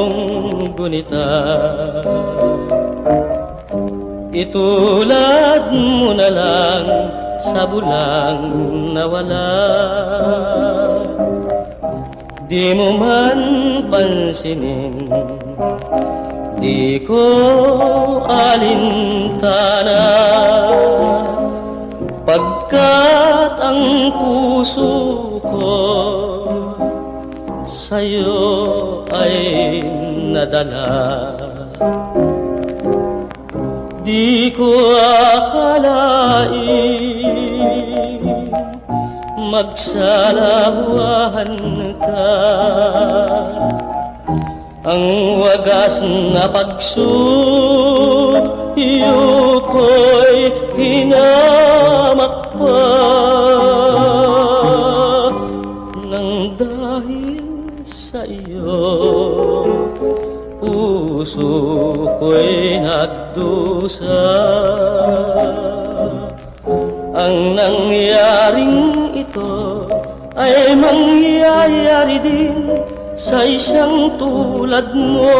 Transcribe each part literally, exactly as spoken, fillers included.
gunita. Itulad mo na lang sa bulang nawala. Di mo man pansinin, di ko alintana, pagkat ang puso ko sa'yo ay nadala. Di ko akalain magsalawahan ka, ang wagas na pagsuyo ko'y hinamak pa nang dahil sa iyo puso ko'y nagdusa. Ang nangyaring ito ay mangyayari din sa isang tulad mo.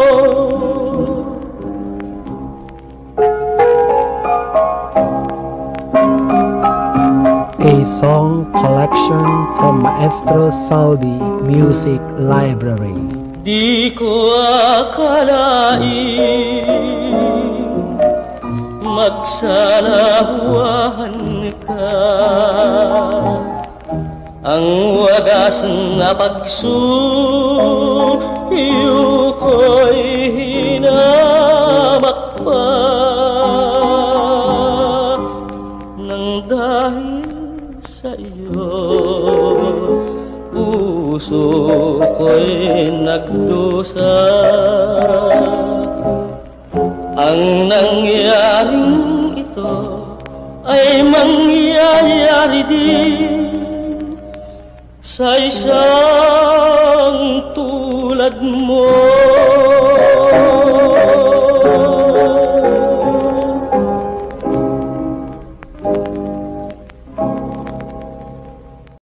A song collection from Maestro Saldi Music Library. Di ko akalain magsalawahan ka, ang wagas na pagsuyo ko'y hinamak pa nang dahil sa iyo puso ko'y nagdusa. Ang nangyaring ito ay mangyayari din sa isang tulad mo.